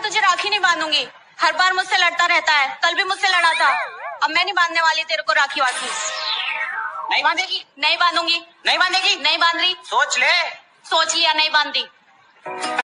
तुझे राखी नहीं बांधूंगी। हर बार मुझसे लड़ता रहता है, कल भी मुझसे लड़ा था। अब मैं नहीं बांधने वाली तेरे को राखी वाखी। नहीं बांधेगी? नहीं बांधूंगी। नहीं बांधेगी? नहीं बांध रही। सोच ले। सोच लिया, नहीं बांधती।